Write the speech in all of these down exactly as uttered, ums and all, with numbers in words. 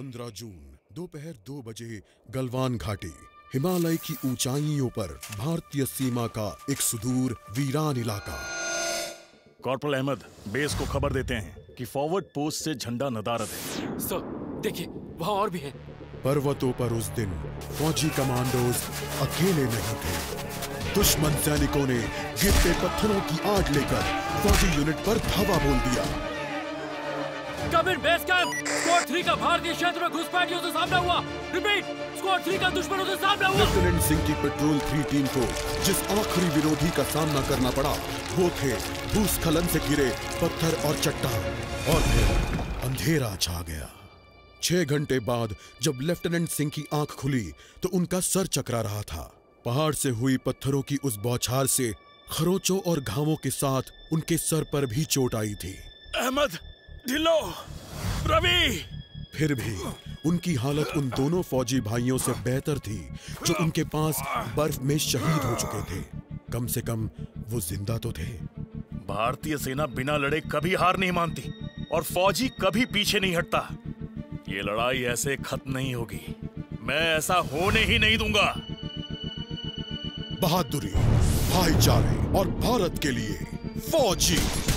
पंद्रह जून दोपहर दो बजे गलवान घाटी, हिमालय की ऊंचाइयों पर भारतीय सीमा का एक सुदूर वीरान इलाका। कॉर्पोरल अहमद, बेस को खबर देते हैं कि फॉरवर्ड पोस्ट से झंडा नदारद है। सर, देखिए वहाँ और भी हैं। पर्वतों पर उस दिन फौजी कमांडोज अकेले नहीं थे। दुश्मन सैनिकों ने गिरते पत्थरों की आग लेकर फौजी यूनिट पर धावा बोल दिया। Coming base camp, squad three का भारतीय क्षेत्र में घुसपैठियों से सामना हुआ। रिपीट, स्क्वाड थ्री का दुश्मनों से सामना हुआ। लेफ्टिनेंट सिंह की पेट्रोल थ्री टीम को जिस आखिरी विरोधी का सामना करना पड़ा वो थे भूस्खलन से घिरे पत्थर और चट्टान। और फिर अंधेरा छा गया। छह घंटे बाद जब लेफ्टिनेंट सिंह की आंख खुली तो उनका सर चकरा रहा था। पहाड़ से हुई पत्थरों की उस बौछार से खरोंचों और घावों के साथ उनके सर पर भी चोट आई थी। अहमद, ढिल्लो, रवि। फिर भी उनकी हालत उन दोनों फौजी भाइयों से बेहतर थी जो उनके पास बर्फ में शहीद हो चुके थे। कम से कम वो जिंदा तो थे। भारतीय सेना बिना लड़े कभी हार नहीं मानती और फौजी कभी पीछे नहीं हटता। ये लड़ाई ऐसे खत्म नहीं होगी। मैं ऐसा होने ही नहीं दूंगा। बहादुरी, भाईचारे और भारत के लिए फौजी।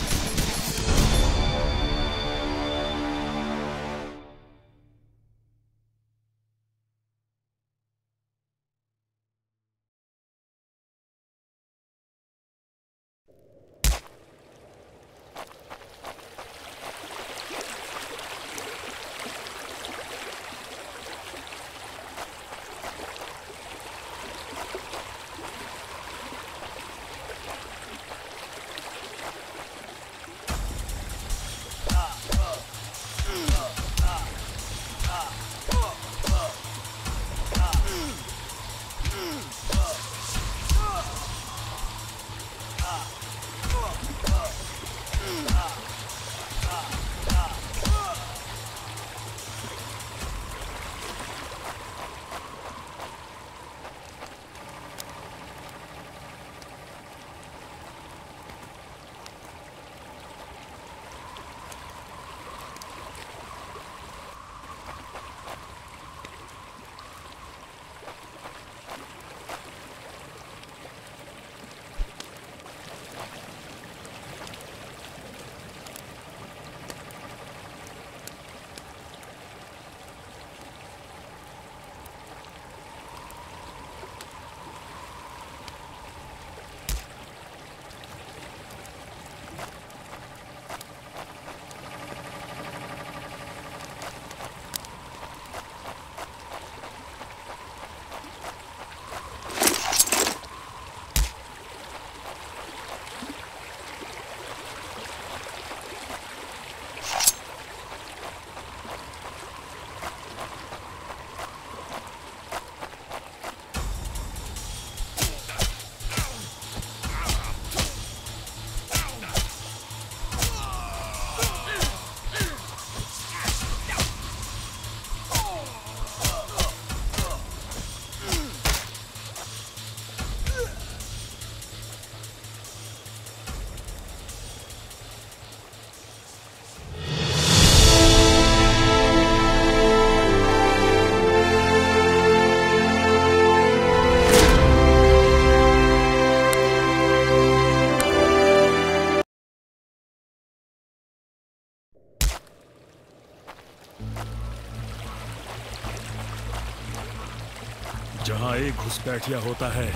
जहां एक घुसपैठिया होता है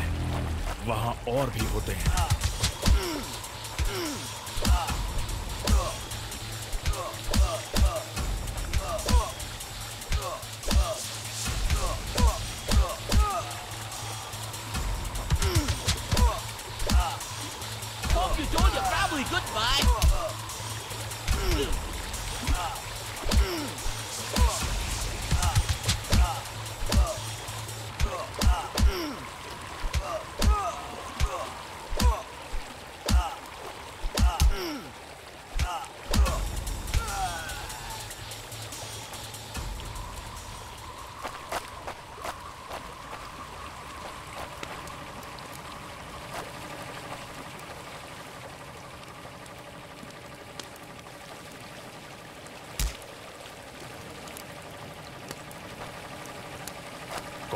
वहां और भी होते हैं।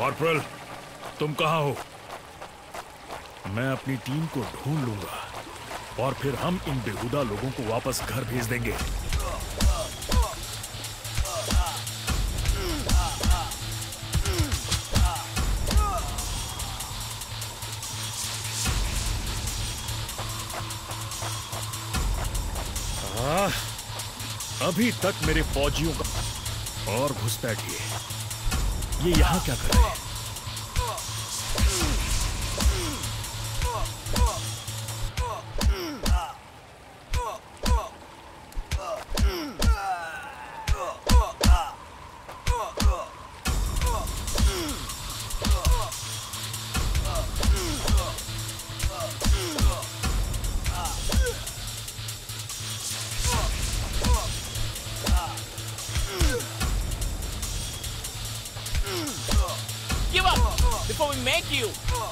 कॉर्पोरल, तुम कहाँ हो? मैं अपनी टीम को ढूंढ लूंगा और फिर हम इन बेहुदा लोगों को वापस घर भेज देंगे। आ, अभी तक मेरे फौजियों का और घुसपैठिए, ये यहां क्या कर रहे हैं? Give up before we make you.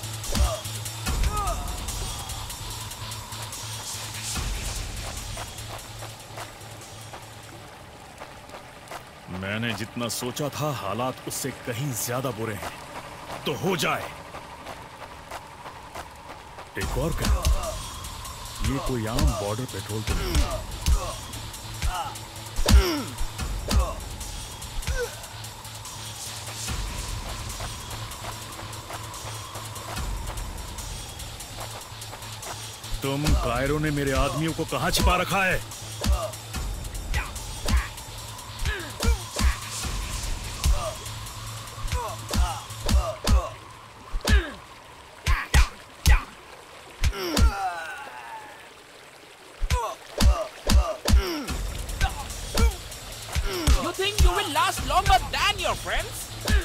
मैंने जितना सोचा था हालात उससे कहीं ज्यादा बुरे हैं। तो हो जाए। एक और क्या? ये कोई आम बॉर्डर पेट्रोल तो नहीं। तुम कायरो ने मेरे आदमियों को कहां छिपा रखा है? You think you will last longer than your friends?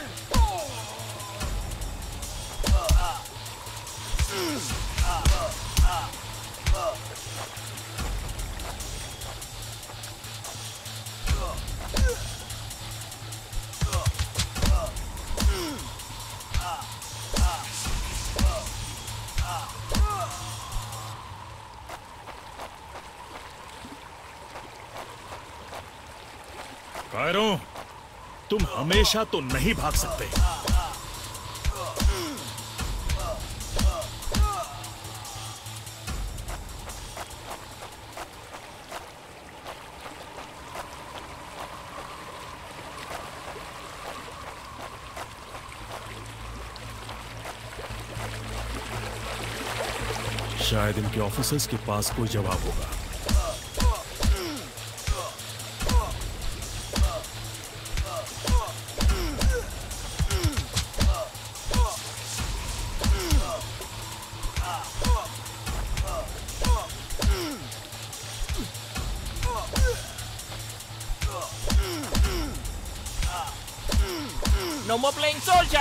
कायरो, तुम हमेशा तो नहीं भाग सकते। शायद इनके ऑफिसर्स के पास कोई जवाब होगा। No more playing soldier.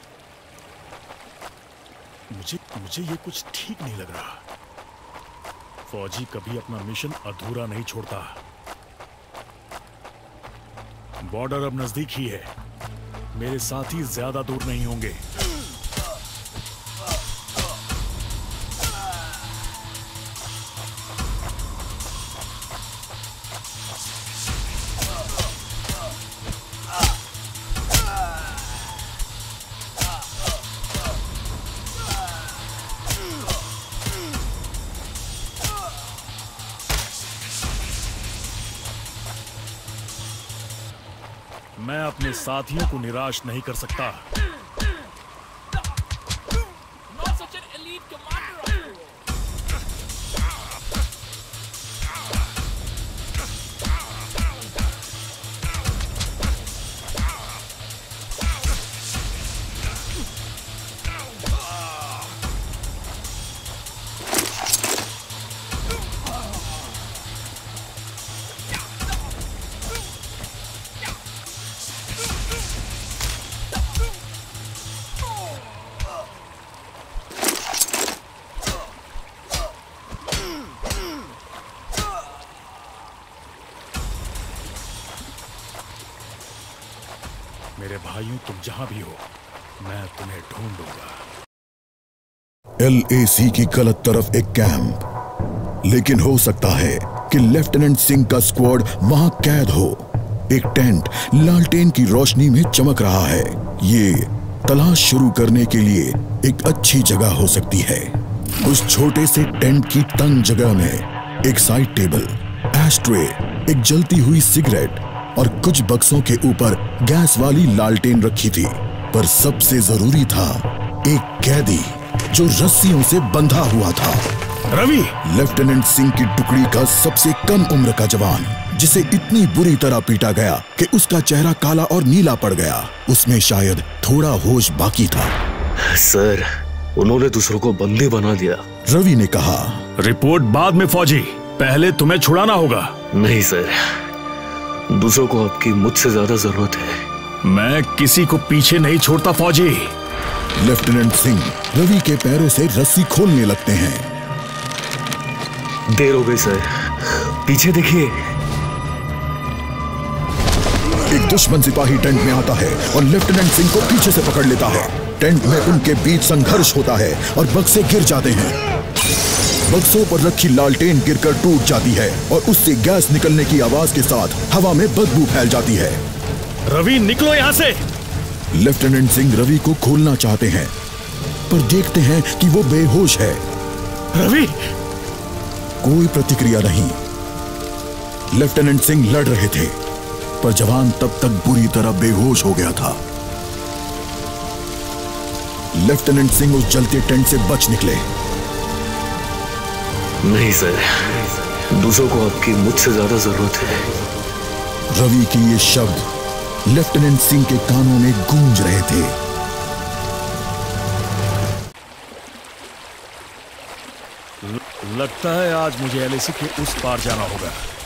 मुझे मुझे ये कुछ ठीक नहीं लग रहा। फौजी कभी अपना मिशन अधूरा नहीं छोड़ता। बॉर्डर अब नजदीक ही है, मेरे साथी ज्यादा दूर नहीं होंगे। मैं अपने साथियों को निराश नहीं कर सकता। Not such an elite commander after all. मेरे भाइयों, तुम जहां भी हो, मैं तुम्हें ढूंढूंगा। एल ए सी की गलत तरफ एक कैंप, लेकिन हो सकता है कि लेफ्टिनेंट सिंह का स्क्वाड वहां कैद हो। एक टेंट लालटेन की रोशनी में चमक रहा है। ये तलाश शुरू करने के लिए एक अच्छी जगह हो सकती है। उस छोटे से टेंट की तंग जगह में एक साइड टेबल, एशट्रे, एक जलती हुई सिगरेट और कुछ बक्सों के ऊपर गैस वाली लालटेन रखी थी। पर सबसे जरूरी था एक कैदी जो रस्सियों से बंधा हुआ था। रवि, लेफ्टिनेंट सिंह की टुकड़ी का सबसे कम उम्र का जवान, जिसे इतनी बुरी तरह पीटा गया कि उसका चेहरा काला और नीला पड़ गया। उसमें शायद थोड़ा होश बाकी था। सर, उन्होंने दूसरों को बंदी बना दिया। रवि ने कहा। रिपोर्ट बाद में फौजी, पहले तुम्हें छुड़ाना होगा। नहीं सर, दूसरों को आपकी मुझसे ज्यादा जरूरत है। मैं किसी को पीछे नहीं छोड़ता फौजी। लेफ्टिनेंट सिंह रवि के पैरों से रस्सी खोलने लगते हैं। देर हो गई सर, पीछे देखिए। एक दुश्मन सिपाही टेंट में आता है और लेफ्टिनेंट सिंह को पीछे से पकड़ लेता है। टेंट में उनके बीच संघर्ष होता है और बक्से गिर जाते हैं। बक्सों पर रखी लालटेन गिरकर टूट जाती है और उससे गैस निकलने की आवाज के साथ हवा में बदबू फैल जाती है। रवि, निकलो यहाँ से। लेफ्टिनेंट सिंह रवि को खोलना चाहते हैं, पर देखते हैं कि वो बेहोश है। रवि! कोई प्रतिक्रिया नहीं। लेफ्टिनेंट सिंह लड़ रहे थे, पर जवान तब तक बुरी तरह बेहोश हो गया था। लेफ्टिनेंट सिंह उस जलते टेंट से बच निकले। नहीं सर, दूसरों को आपकी मुझसे ज्यादा जरूरत है। रवि के ये शब्द लेफ्टिनेंट सिंह के कानों में गूंज रहे थे। लगता है आज मुझे एल ए सी के उस पार जाना होगा।